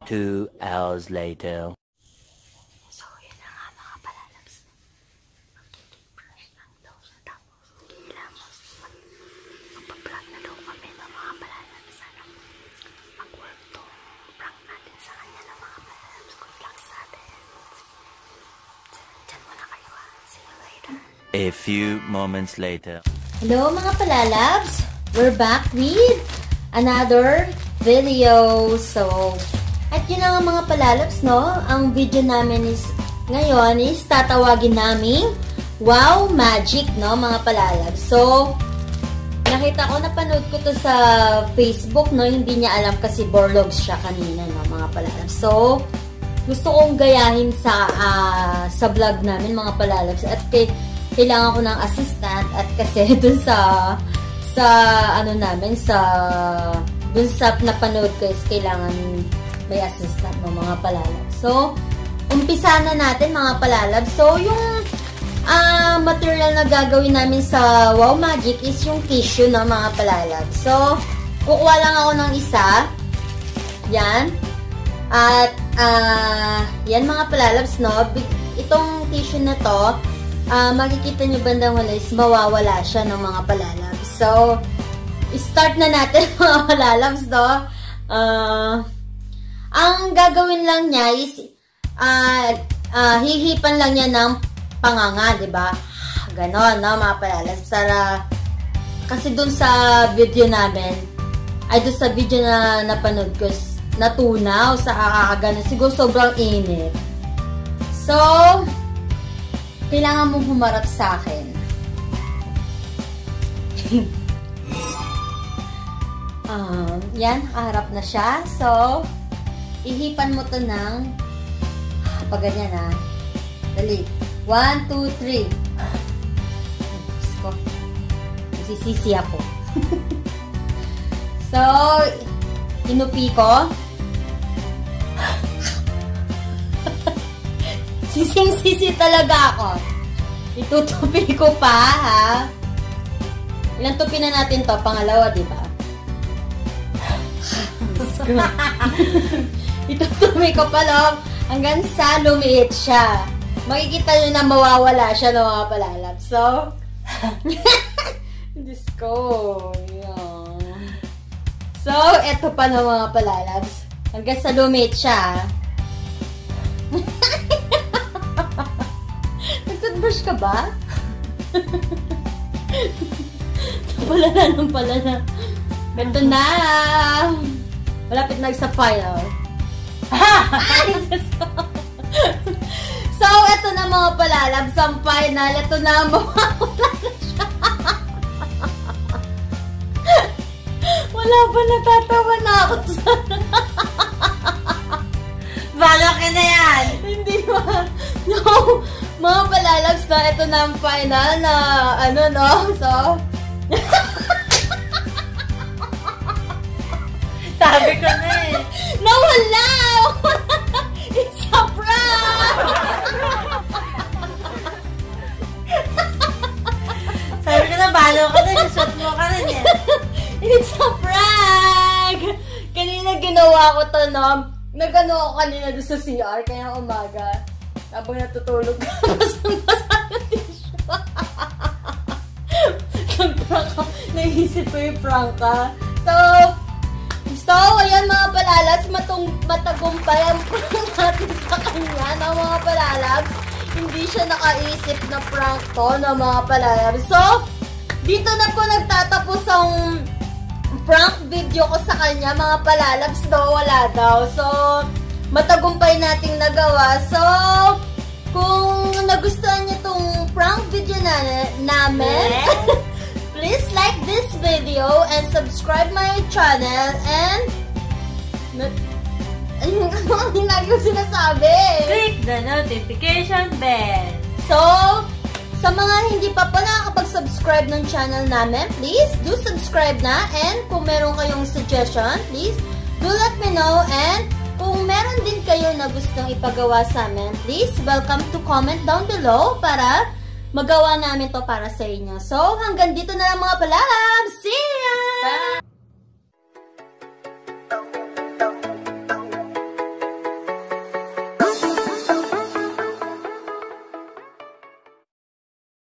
2 hours later. So, yun na nga mga palalabs. Mag-brush lang daw siya. Tapos, hilamos. Magpa-prank na daw kami ng mga palalabs. Sana mag-work tong prank natin sa kanya ng mga palalabs. Good luck sa atin. Diyan muna kayo ha. See you later. A few moments later. Hello mga palalabs! We're back with another video. So, at yun na nga mga palalabs, no? Ang video namin is, ngayon is tatawagin namin Wow Magic, no mga palalabs. So, nakita ko, napanood ko to sa Facebook, no? Hindi niya alam kasi borlogs siya kanina, no mga palalabs. So, gusto kong gayahin sa vlog namin mga palalabs. At kailangan ko ng assistant at kasi dun sa ano namin dun sa napanood ko is kailangan may assistant ng mga palalab. So, umpisa na natin mga palalab. So, yung material na gagawin namin sa Wow Magic is yung tissue ng mga palalab. So, kukuha lang ako ng isa. Yan. At, yan mga palalabs, no? Itong tissue na to, makikita nyo bandang huli is mawawala siya ng mga palalabs. So, start na natin mga palalabs, no? Ang gagawin lang niya is hihipan lang niya ng panganga, diba? Ganon, no, mga palalabs. Kasi dun sa video namin, dun sa video na napanood ko, natunaw sa kakaganon. Siguro sobrang init. So, kailangan mong humarap sa akin. Yan, harap na siya. So, ihipan mo to ng pag ganyan ha. Dali. 1, 2, 3. Sisisi ako. So, inupi ko. Sising-sisi talaga ako. Itutupi ko pa, ha? Ilang tupi na natin to? Pangalawa, di ba? Itutupi ko pa, no? Hanggang sa lumiit siya. Makikita nyo na mawawala siya ng mga palalab. So, Diyos ko. Yan. So, eto pa ng mga palalabs. Hanggang sa lumiit siya. Nag-toothbrush ka ba? Palala ng palala. Ito na. Malapit na sa final. So, ito na mga palalabs. Ang final. Ito na mawawala na siya. Wala pa, natatawa na ako sa Balo ka na yan! Hindi ba? No, mga palalabs na, ito na ang final na, ano, no? So, sabi ko na eh. nawala! It's a prank! Sabi ko na, balo ka na, shot mo ka na eh. It's a prank! Kanina ginawa ko to, no? Nag-ano ako kanina doon sa CR, kaya umaga. Habang natutulog ka, basang-basa yung tissue. Nag-prank ako. Naisip ko yung prank ka. So, ayan mga palalabs, matagumpay ang prank natin sa kanya ng mga palalabs. Hindi siya nakaisip na prank to ng mga palalabs. So, dito na po nagtatapos ang prank video ko sa kanya, mga palalabs, no? Wala daw. So, matagumpay nating nagawa. So, kung nagustuhan niyo tong prank video namin, please like this video and subscribe my channel and ano lagi ko sinasabi? Click the notification bell. So, sa mga hindi pa nakakapag-subscribe ng channel namin, please do subscribe na. And kung meron kayong suggestion, please do let me know. And kung meron din kayo na gustong ipagawa sa amin, please welcome to comment down below para magawa namin to para sa inyo. So, hanggang dito na lang mga palabs. See you!